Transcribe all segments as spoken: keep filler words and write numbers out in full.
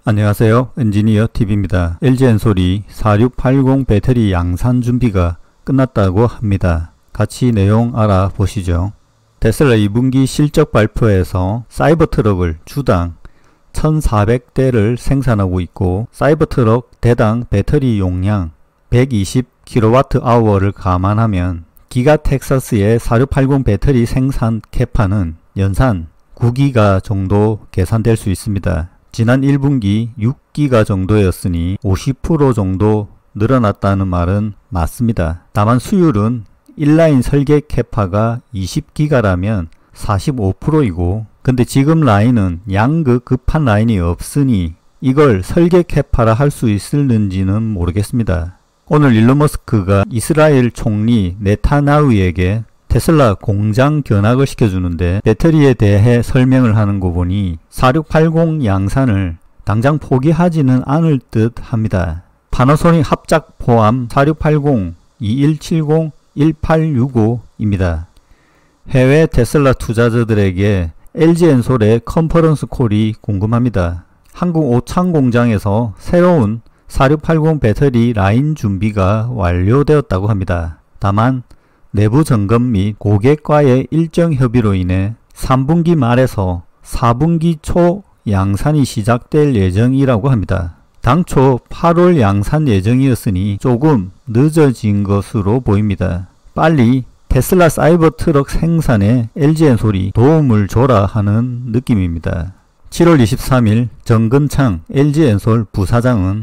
안녕하세요. 엔지니어 티비입니다. 엘지엔솔이 사육팔공 배터리 양산 준비가 끝났다고 합니다. 같이 내용 알아보시죠. 테슬라 이 분기 실적 발표에서 사이버트럭을 주당 천사백 대를 생산하고 있고, 사이버트럭 대당 배터리 용량 백이십 킬로와트 아워를 감안하면 기가 텍사스의 사육팔공 배터리 생산 캐파는 연산 구 기가 정도 계산될 수 있습니다. 지난 일 분기 육 기가 정도였으니 오십 퍼센트 정도 늘어났다는 말은 맞습니다. 다만 수율은 인라인 설계 캐파가 이십 기가라면 사십오 퍼센트이고, 근데 지금 라인은 양극 급한 라인이 없으니 이걸 설계 캐파라 할 수 있을는지는 모르겠습니다. 오늘 일론 머스크가 이스라엘 총리 네타냐후에게 테슬라 공장 견학을 시켜주는데 배터리에 대해 설명을 하는 거 보니 사육팔공 양산을 당장 포기하지는 않을 듯 합니다. 파나소닉 합작 포함 사육팔공, 이일칠공, 일팔육오입니다. 해외 테슬라 투자자들에게 엘지엔솔의 컨퍼런스 콜이 궁금합니다. 한국 오창 공장에서 새로운 사육팔공 배터리 라인 준비가 완료되었다고 합니다. 다만 내부 점검 및 고객과의 일정 협의로 인해 삼 분기 말에서 사 분기 초 양산이 시작될 예정이라고 합니다. 당초 팔월 양산 예정이었으니 조금 늦어진 것으로 보입니다. 빨리 테슬라 사이버트럭 생산에 엘지엔솔이 도움을 줘라 하는 느낌입니다. 칠월 이십삼일 정근창 엘지엔솔 부사장은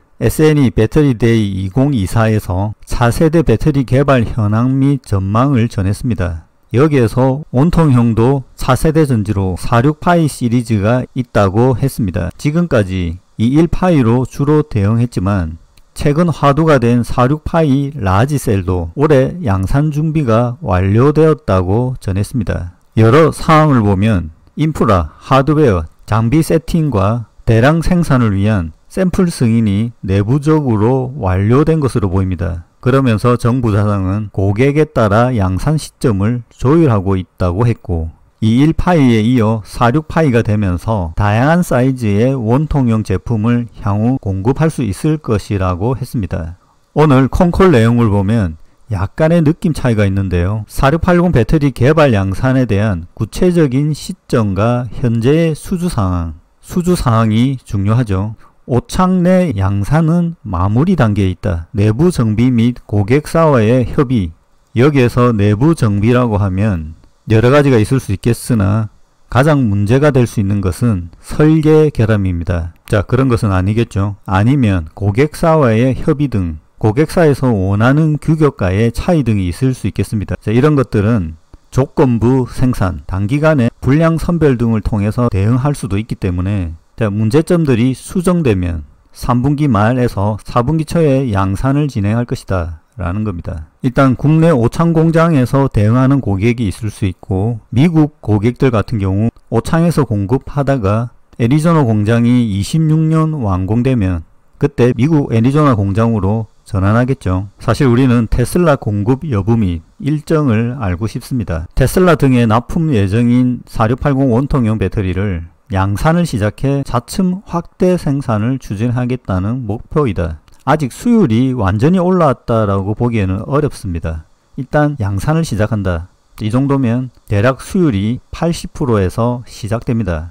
에스엔이 배터리데이 이천이십사에서 차세대 배터리 개발 현황 및 전망을 전했습니다. 여기에서 온통형도 차세대 전지로 사십육 파이 시리즈가 있다고 했습니다. 지금까지 이십일 파이로 주로 대응했지만 최근 화두가 된 사십육 파이 라지셀도 올해 양산 준비가 완료되었다고 전했습니다. 여러 사항을 보면 인프라, 하드웨어, 장비 세팅과 대량 생산을 위한 샘플 승인이 내부적으로 완료된 것으로 보입니다. 그러면서 정 부사장은 고객에 따라 양산 시점을 조율하고 있다고 했고, 이십일 파이에 이어 사십육 파이가 되면서 다양한 사이즈의 원통형 제품을 향후 공급할 수 있을 것이라고 했습니다. 오늘 콘콜 내용을 보면 약간의 느낌 차이가 있는데요. 사육팔공 배터리 개발 양산에 대한 구체적인 시점과 현재의 수주 상황, 수주 상황이 중요하죠. 오창 내 양산은 마무리 단계에 있다. 내부 정비 및 고객사와의 협의. 여기에서 내부 정비라고 하면 여러 가지가 있을 수 있겠으나 가장 문제가 될 수 있는 것은 설계 결함입니다. 자, 그런 것은 아니겠죠. 아니면 고객사와의 협의 등 고객사에서 원하는 규격과의 차이 등이 있을 수 있겠습니다. 자, 이런 것들은 조건부 생산, 단기간에 불량 선별 등을 통해서 대응할 수도 있기 때문에 자, 문제점들이 수정되면 삼 분기 말에서 사 분기 초에 양산을 진행할 것이다 라는 겁니다. 일단 국내 오창 공장에서 대응하는 고객이 있을 수 있고, 미국 고객들 같은 경우 오창에서 공급하다가 애리조나 공장이 이십육 년 완공되면 그때 미국 애리조나 공장으로 전환하겠죠. 사실 우리는 테슬라 공급 여부 및 일정을 알고 싶습니다. 테슬라 등의 납품 예정인 사육팔공 원통형 배터리를 양산을 시작해 차츰 확대 생산을 추진하겠다는 목표이다. 아직 수율이 완전히 올라왔다라고 보기에는 어렵습니다. 일단 양산을 시작한다. 이 정도면 대략 수율이 팔십 퍼센트에서 시작됩니다.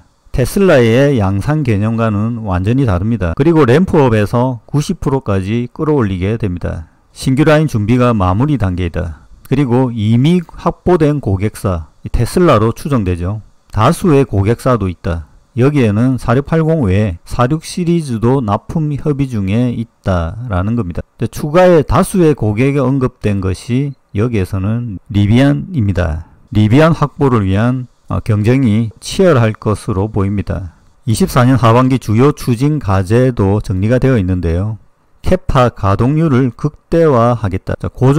테슬라의 양산 개념과는 완전히 다릅니다. 그리고 램프업에서 구십 퍼센트까지 끌어올리게 됩니다. 신규 라인 준비가 마무리 단계이다. 그리고 이미 확보된 고객사, 테슬라로 추정되죠. 다수의 고객사도 있다. 여기에는 사육팔공 외에 사십육 시리즈도 납품 협의 중에 있다라는 겁니다. 추가의 다수의 고객이 언급된 것이 여기에서는 리비안입니다. 리비안 확보를 위한 경쟁이 치열할 것으로 보입니다. 이십사 년 하반기 주요 추진 과제도 정리가 되어 있는데요. 캐파 가동률을 극대화하겠다.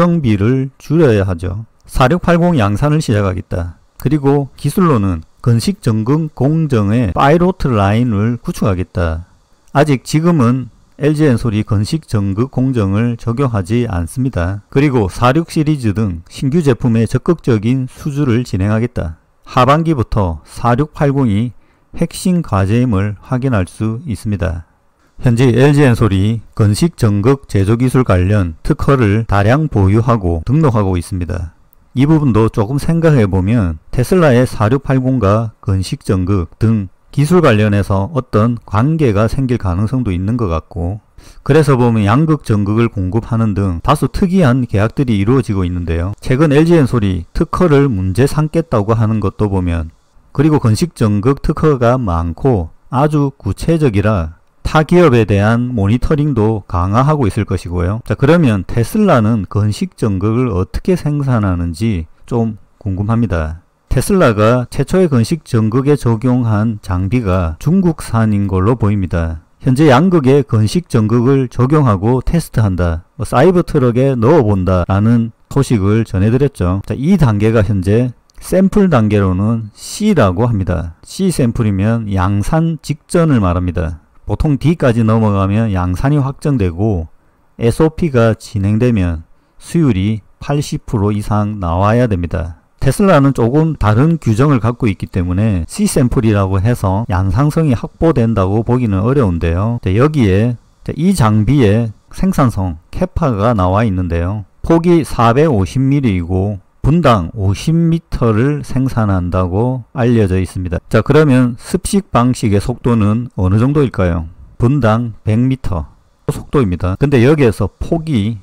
고정비를 줄여야 하죠. 사육팔공 양산을 시작하겠다. 그리고 기술로는 건식 전극 공정의 파이로트 라인을 구축하겠다. 아직 지금은 엘지엔솔이 건식 전극 공정을 적용하지 않습니다. 그리고 사십육 시리즈 등 신규 제품의 적극적인 수주를 진행하겠다. 하반기부터 사육팔공이 핵심 과제임을 확인할 수 있습니다. 현재 엘지엔솔이 건식 전극 제조기술 관련 특허를 다량 보유하고 등록하고 있습니다. 이 부분도 조금 생각해보면 테슬라의 사육팔공과 건식 전극 등 기술 관련해서 어떤 관계가 생길 가능성도 있는 것 같고, 그래서 보면 양극 전극을 공급하는 등 다소 특이한 계약들이 이루어지고 있는데요. 최근 엘지엔솔이 특허를 문제 삼겠다고 하는 것도 보면, 그리고 건식 전극 특허가 많고 아주 구체적이라 타 기업에 대한 모니터링도 강화하고 있을 것이고요. 자, 그러면 테슬라는 건식 전극을 어떻게 생산하는지 좀 궁금합니다. 테슬라가 최초의 건식 전극에 적용한 장비가 중국산인 걸로 보입니다. 현재 양극에 건식 전극을 적용하고 테스트한다, 뭐 사이버 트럭에 넣어본다 라는 소식을 전해드렸죠. 자, 이 단계가 현재 샘플 단계로는 C라고 합니다. C 샘플이면 양산 직전을 말합니다. 보통 D까지 넘어가면 양산이 확정되고 에스오피가 진행되면 수율이 팔십 퍼센트 이상 나와야 됩니다. 테슬라는 조금 다른 규정을 갖고 있기 때문에 C 샘플이라고 해서 양산성이 확보된다고 보기는 어려운데요. 여기에 이 장비의 생산성 캐파가 나와 있는데요. 폭이 사백오십 밀리미터이고 분당 오십 미터를 생산한다고 알려져 있습니다. 자, 그러면 습식 방식의 속도는 어느 정도일까요? 분당 백 미터 속도입니다. 근데 여기에서 폭이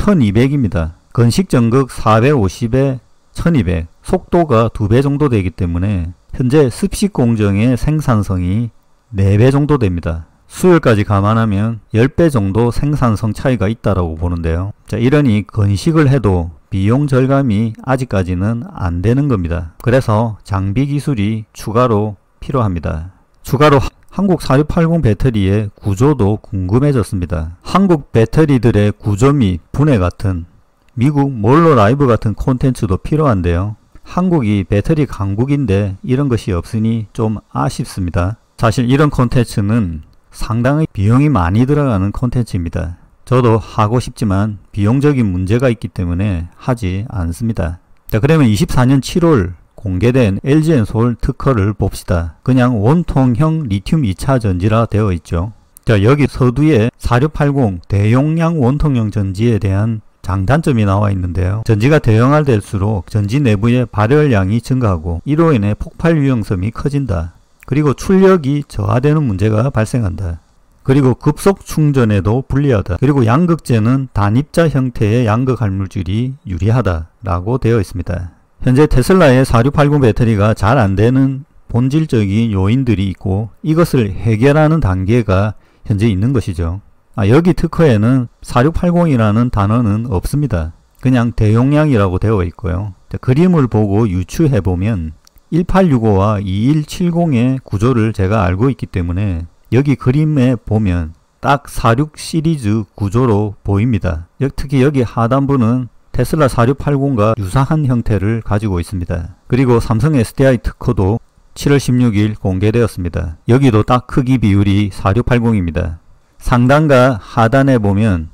천이백입니다. 건식 전극 사백오십에 천이백, 속도가 두 배 정도 되기 때문에 현재 습식 공정의 생산성이 네 배 정도 됩니다. 수율까지 감안하면 십 배 정도 생산성 차이가 있다라고 보는데요. 자, 이러니 건식을 해도 비용 절감이 아직까지는 안 되는 겁니다. 그래서 장비 기술이 추가로 필요합니다. 추가로 한국 사육팔공 배터리의 구조도 궁금해졌습니다. 한국 배터리들의 구조 및 분해 같은 미국 몰로 라이브 같은 콘텐츠도 필요한데요. 한국이 배터리 강국인데 이런 것이 없으니 좀 아쉽습니다. 사실 이런 콘텐츠는 상당히 비용이 많이 들어가는 콘텐츠입니다. 저도 하고 싶지만 비용적인 문제가 있기 때문에 하지 않습니다. 자, 그러면 이십사 년 칠월 공개된 엘지엔솔 특허를 봅시다. 그냥 원통형 리튬 이 차 전지라 되어 있죠. 자, 여기 서두에 사육팔공 대용량 원통형 전지에 대한 장단점이 나와 있는데요. 전지가 대용화될수록 전지 내부의 발열량이 증가하고 이로 인해 폭발 위험성이 커진다. 그리고 출력이 저하되는 문제가 발생한다. 그리고 급속 충전에도 불리하다. 그리고 양극재는 단입자 형태의 양극 활물질이 유리하다 라고 되어 있습니다. 현재 테슬라의 사육팔공 배터리가 잘 안되는 본질적인 요인들이 있고 이것을 해결하는 단계가 현재 있는 것이죠. 아, 여기 특허에는 사육팔공이라는 단어는 없습니다. 그냥 대용량이라고 되어 있고요. 자, 그림을 보고 유추해보면 일팔육오와 이일칠공의 구조를 제가 알고 있기 때문에 여기 그림에 보면 딱 사육 시리즈 구조로 보입니다. 특히 여기 하단부는 테슬라 사육팔공과 유사한 형태를 가지고 있습니다. 그리고 삼성 에스디아이 특허도 칠월 십육일 공개되었습니다. 여기도 딱 크기 비율이 사육팔공입니다. 상단과 하단에 보면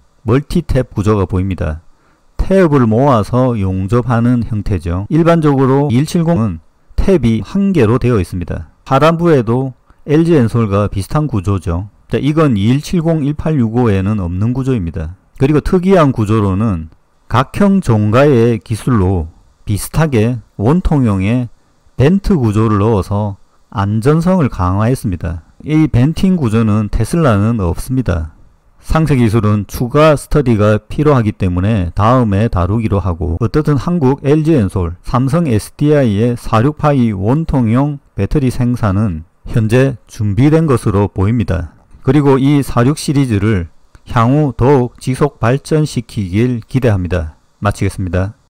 멀티탭 구조가 보입니다. 탭을 모아서 용접하는 형태죠. 일반적으로 이일칠공은 탭이 한 개로 되어 있습니다. 하단부에도 엘지엔솔과 비슷한 구조죠. 자, 이건 이일칠공, 일팔육오에는 없는 구조입니다. 그리고 특이한 구조로는 각형 종가의 기술로 비슷하게 원통형의 벤트 구조를 넣어서 안전성을 강화했습니다. 이 벤팅 구조는 테슬라는 없습니다. 상세 기술은 추가 스터디가 필요하기 때문에 다음에 다루기로 하고, 어떻든 한국 엘지엔솔, 삼성 에스디아이의 사육파이 원통형 배터리 생산은 현재 준비된 것으로 보입니다. 그리고 이 사육 시리즈를 향후 더욱 지속 발전시키길 기대합니다. 마치겠습니다.